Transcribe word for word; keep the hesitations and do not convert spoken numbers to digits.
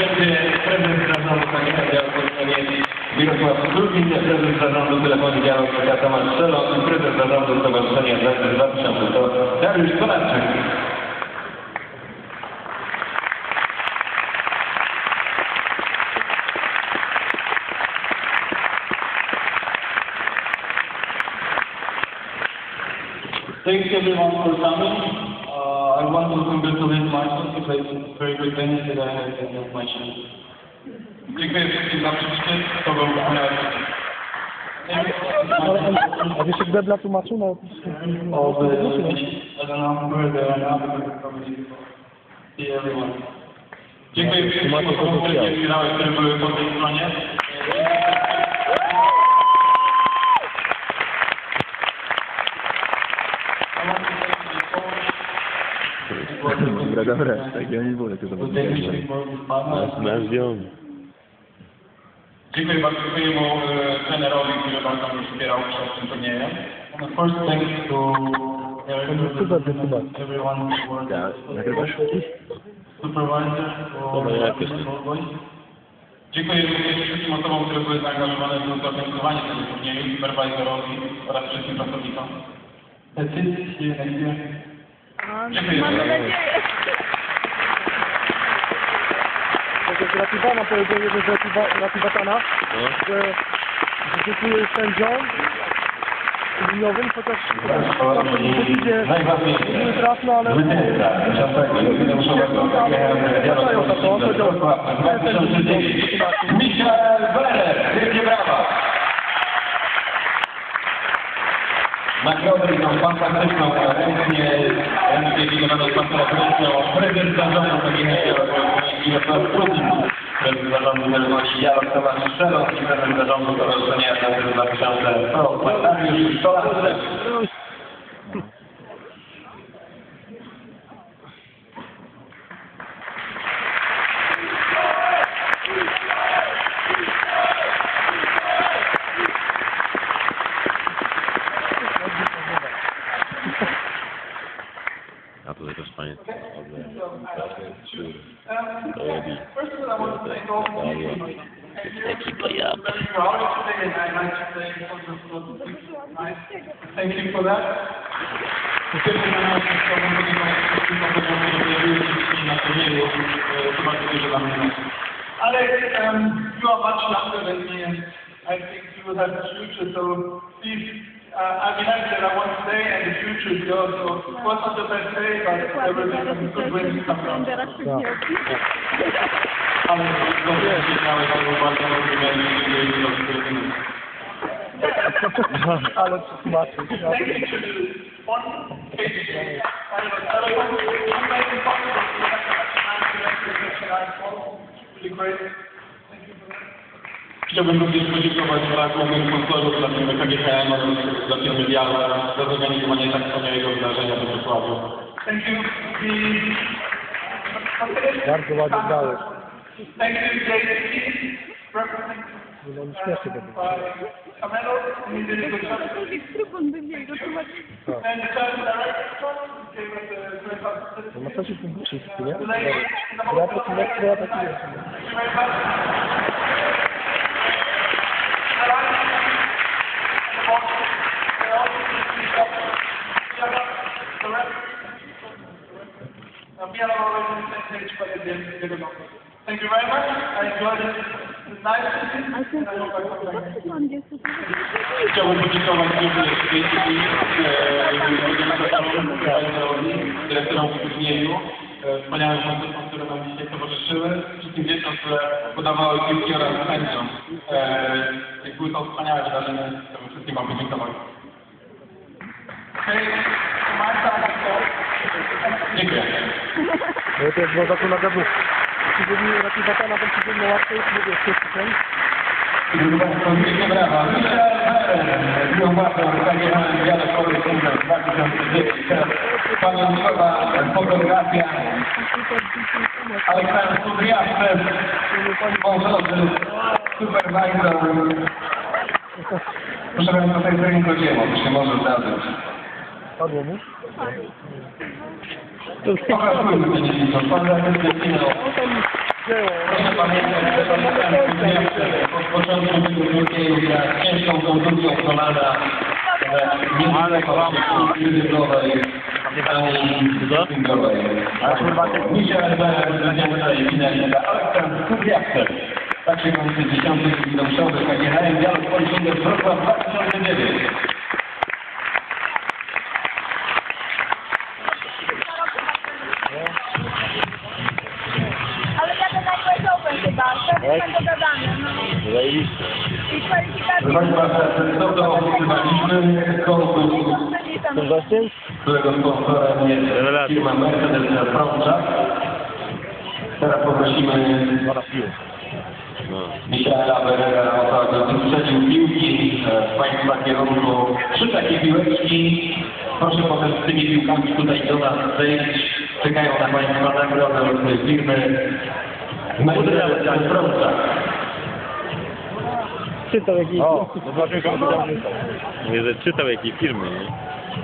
będzie prezes zarządu Kamienia Białego Mirosław Krupin, prezes zarządu Telefonii Białego Tomasz Szelon i prezes zarządu Stowarzyszenia Zakres dwa tysiące sto Dariusz Kolarczyk. Thanks everyone for coming. Uh, I want to congratulate Marcin. He played very good tennis and I had my chance. Dziękuję wszystkim za przyjście. To był A wiesz, jak Debla tłumaczył na all the I don't know where they are now, but probably see everyone. Dziękuję wszystkim osobom, które mnie wspierały, które były po tej stronie. Dobra, dobra, tak ja nie wolę tego zobaczyć. Nasz ziom. Dziękuję bardzo swojemu e, trenerowi, który bardzo mnie wspierał przed tym turniejem. First thanks to everyone who worked, supervisor, for Dziękuję również wszystkim osobom, które były zaangażowane w zorganizowanie tego turnieju, supervisorowi oraz wszystkim pracownikom. That's it. See you next year. Dziękuję. Jak Ratibana powiedział jeden z Ratibatana, że dziękuję sędziom liniowym, chociaż idzie nie trafno, ale wracają za to, powiedział Michael Weller, wielkie brawa! Nagrodę tą fantastyczną, chętnie dedykowaną fantastyczną prezes zarządu Kamienia Mirosław Krupin, prezes zarządu Telefonii Tomasz Szelon i prezes zarządu Stowarzyszenia Zakres dwa tysiące sto Dariusz Kolarczyk. A tutaj też fajnie. Ekipa jab. Thank you for that. Alex, um, you are much younger than me, and I think you will have a future. So please, uh, I mean, that I want to say, and the future is yours. So it was not the best day, but everything good wins come from. Ale ale tłumaczył. Chciałbym również podziękować moim sponsorów dla firmy K G H M oraz dla firmy Diala za zorganizowanie tak wspaniałego wydarzenia we Wrocławiu. Thank you. Bardzo ładnie dałeś. Thank you, J C. No, śmiesznie to było. Camelo, you did a good job. And the church director gave us a great help. No co się tu wszystko, nie? Ja taki lekko, ja taki jest. Thank you very much. I enjoyed it. It's nice to see you. Chciałbym podziękować również dyrektorom w turnieju, wspaniałym koncertom, które nam dzisiaj towarzyszyły, wszystkim dzieciom, które podawały piłki oraz sędziom. Były to wspaniałe wydarzenie, chciałbym wszystkim wam podziękować. Dziękuję. No to jest woda tu na gabu. Czy byli Ratibatana, tam czy byli łatwiej, mówię, wszyscy są. Wielkie brawa. Michael Weller, biombator K G H M dwa tysiące dziewięć. Pamiątkowa fotografia. Aleksander Kudryawcew, sponsorzy, supervisor. Proszę Państwa, tutaj trening dzieło, to się może zdarzyć. Padło mu? Pokażmy, że nie widzą. Pan Proszę pamiętać, że pamiętam, od początku tego turnieju z ciężką kontuzją kolana, nie wylekał się kryzysowej ani dopingowej. Michał Albera zwycięża i finalista Aleksandr Kubiakser. Tak się kończy dziesiąty widokszowy K G H M Białych Polszynger Wrocław dwa tysiące dziewięć. Ale ja to na U S Open chyba, wtedy będę dogadany. No. Zajebiście. I kwalifikacje. Proszę Państwa, sensownie opisywaliśmy konkurs, Ten gościem? którego sponsorem jest firma Mercedes na Frącza. Teraz poprosimy No. Michaela Berera o to, aby wyprzedził piłki w Państwa kierunku. Trzy takie piłeczki. Proszę potem z tymi piłkami tutaj do nas zejść. Czekają na Państwa nagrodę od firmy Mercedes na Frącza. Czytał jakiś... O, zobaczymy komu to dał. Mówię, że czytał jakiej firmy, nie?